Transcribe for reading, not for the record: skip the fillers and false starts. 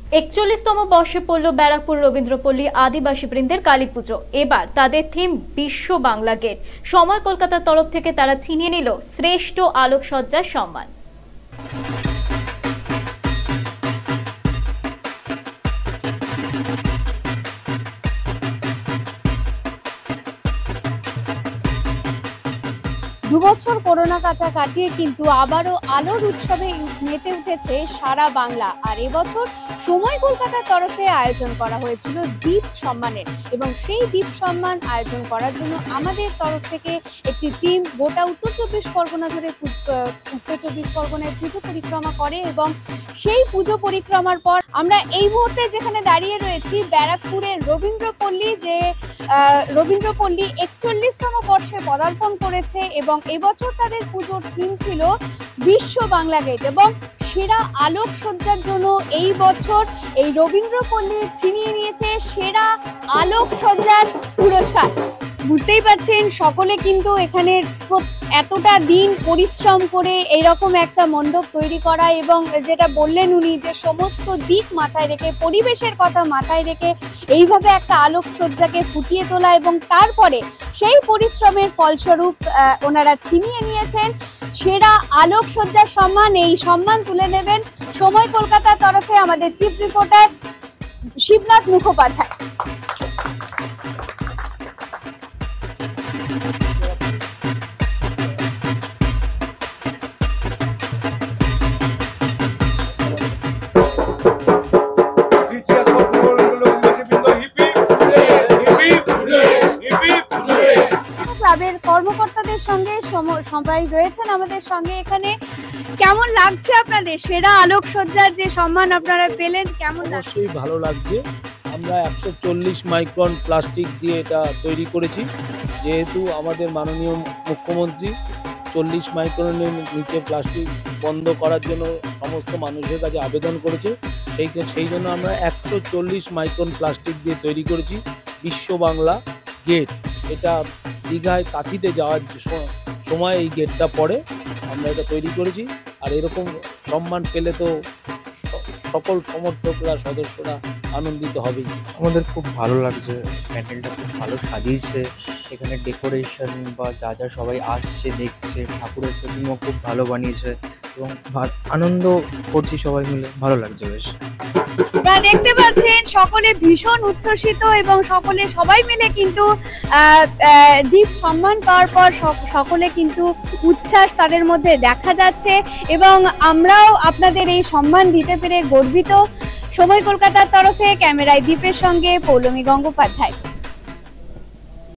41তম বর্ষে পড়ল ব্যারাকপুর রবীন্দ্রপল্লী আদিবাসী বৃন্দের কালী পুজো। এবার তাদের থিম বিশ্ব বাংলা গেট। সময় কলকাতার তরফ থেকে তারা ছিনিয়ে নিল শ্রেষ্ঠ আলোকসজ্জার সম্মান। দুবছর করোনা কাটা কাটিয়ে কিন্তু আবারও আলোর উৎসবে মেতে উঠেছে সারা বাংলা। আর এবছর সময় কলকাতার তরফে আয়োজন করা হয়েছিল দীপ সম্মানের, এবং সেই দীপ সম্মান আয়োজন করার জন্য আমাদের তরফ থেকে একটি টিম গোটা উত্তর চব্বিশ পরগনায় পুজো পরিক্রমা করে। এবং সেই পুজো পরিক্রমার পর আমরা এই মুহূর্তে যেখানে দাঁড়িয়ে রয়েছি ব্যারাকপুরের রবীন্দ্রপল্লী, যে রবীন্দ্রপল্লী 41তম বর্ষে পদার্পণ করেছে এবং এবছর তাদের পুজোর থিম ছিল বিশ্ব বাংলা গেট। এবং সেরা আলোকসজ্জার জন্য এই বছর এই রবীন্দ্রপল্লী ছিনিয়ে নিয়েছে সেরা আলোকসজ্জার পুরস্কার। বুঝতেই পারছেন সকলে কিন্তু এখানে এতটা দিন পরিশ্রম করে এইরকম একটা মণ্ডপ তৈরি করা, এবং যেটা বললেন উনি যে সমস্ত দিক মাথায় রেখে, পরিবেশের কথা মাথায় রেখে এইভাবে একটা আলোকসজ্জাকে ফুটিয়ে তোলা, এবং তারপরে সেই পরিশ্রমের ফলস্বরূপ ওনারা ছিনিয়ে নিয়েছেন সেরা আলোকসজ্জার সম্মান। এই সম্মান তুলে নেবেন সময় কলকাতার তরফে আমাদের চিফ রিপোর্টার শিবনাথ মুখোপাধ্যায়। ক্লাবের কর্মকর্তাদের সঙ্গে সবাই রয়েছেন আমাদের সঙ্গে। এখানে কেমন লাগছে আপনাদের সেরা আলোকসজ্জার যে সম্মান আপনারা পেলেন? কেমন লাগছে? অবশ্যই ভালো লাগছে। আমরা 140 মাইক্রন প্লাস্টিক দিয়ে এটা তৈরি করেছি, যেহেতু আমাদের মাননীয় মুখ্যমন্ত্রী 40 মাইক্রনের নিচে প্লাস্টিক বন্ধ করার জন্য সমস্ত মানুষের কাছে আবেদন করেছে। সেই জন্য আমরা 140 মাইক্রন প্লাস্টিক দিয়ে তৈরি করেছি বিশ্ব বাংলা গেট। এটা দীঘায় কাঁথিতে যাওয়ার সময় এই গেটটা পড়ে, আমরা এটা তৈরি করেছি। আর এরকম সম্মান পেলে তো সকল সমর্থকরা, সদস্যরা আনন্দিত হবেই। আমাদের খুব ভালো লাগছে, প্যান্ডেলটা খুব ভালো সাজিয়েছে, এখানে ডেকোরেশন বা যা যা সবাই আসছে দেখছে, ঠাকুরের প্রতিমা খুব ভালো বানিয়েছে এবং আনন্দ করছি সবাই মিলে, ভালো লাগছে বেশ। আপনারা দেখতে পাচ্ছেন সকলে ভীষণ উচ্ছ্বসিত, এবং সবাই মিলে কিন্তু দীপ সম্মান পাওয়ার পর সকলে কিন্তু উচ্ছ্বাস তাদের মধ্যে দেখা যাচ্ছে, এবং আমরাও আপনাদের এই সম্মান দিতে পেরে গর্বিত। সময় কলকাতার তরফে ক্যামেরায় দীপের সঙ্গে পৌলমী গঙ্গোপাধ্যায়।